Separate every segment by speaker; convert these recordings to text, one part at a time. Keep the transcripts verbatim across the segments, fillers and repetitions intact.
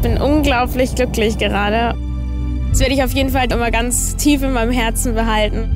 Speaker 1: bin unglaublich glücklich gerade. Das werde ich auf jeden Fall immer ganz tief in meinem Herzen behalten.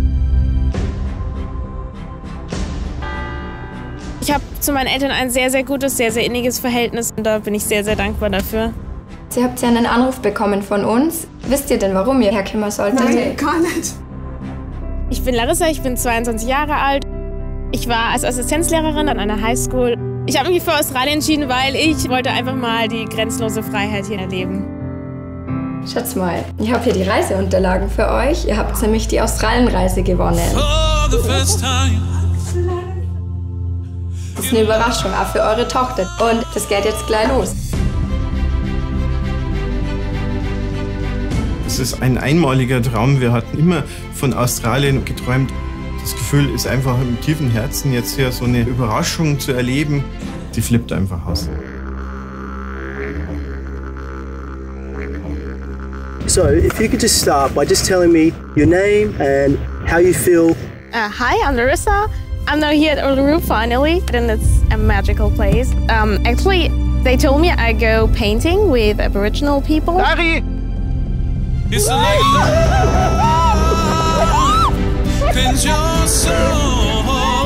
Speaker 1: Ich habe zu meinen Eltern ein sehr, sehr gutes, sehr, sehr inniges Verhältnis und da bin ich sehr, sehr dankbar dafür.
Speaker 2: Sie habt ja einen Anruf bekommen von uns. Wisst ihr denn, warum ihr herkommen solltet?
Speaker 3: Nein, gar nicht.
Speaker 1: Ich bin Larissa, ich bin zweiundzwanzig Jahre alt. Ich war als Assistenzlehrerin an einer Highschool. Ich habe mich für Australien entschieden, weil ich wollte einfach mal die grenzenlose Freiheit hier erleben.
Speaker 2: Schaut's mal, ich habe hier die Reiseunterlagen für euch. Ihr habt nämlich die Australienreise gewonnen. Das ist eine Überraschung, auch für eure Tochter. Und das geht jetzt gleich los.
Speaker 4: Es ist ein einmaliger Traum. Wir hatten immer von Australien geträumt. Das Gefühl ist einfach im tiefen Herzen, jetzt hier so eine Überraschung zu erleben. Die flippt einfach aus.
Speaker 5: So, if you could just start by just telling me your name and how you feel.
Speaker 1: Uh, hi, I'm Larissa. I'm now here at Uluru finally, and it's a magical place. Um, actually, they told me I go painting with Aboriginal people.
Speaker 6: Larry! It's like cleanse your soul.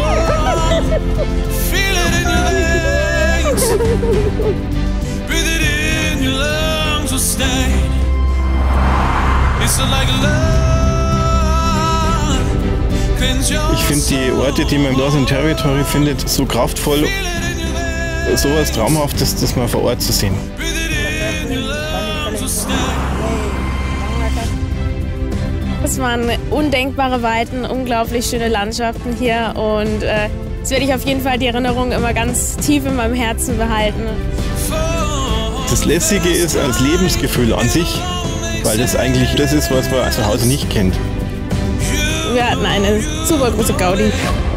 Speaker 6: Feel it in your veins. Breathe it in, your lungs will stay. It's like love. Cleanse your
Speaker 4: Ich finde die Orte, die man im Northern Territory findet, so kraftvoll, sowas Traumhaftes, das mal vor Ort zu sehen.
Speaker 1: Es waren undenkbare Weiten, unglaublich schöne Landschaften hier und äh, das werde ich auf jeden Fall die Erinnerung immer ganz tief in meinem Herzen behalten.
Speaker 4: Das Lässige ist das Lebensgefühl an sich, weil das eigentlich das ist, was man zu Hause nicht kennt.
Speaker 1: Wir hatten eine super große Gaudi.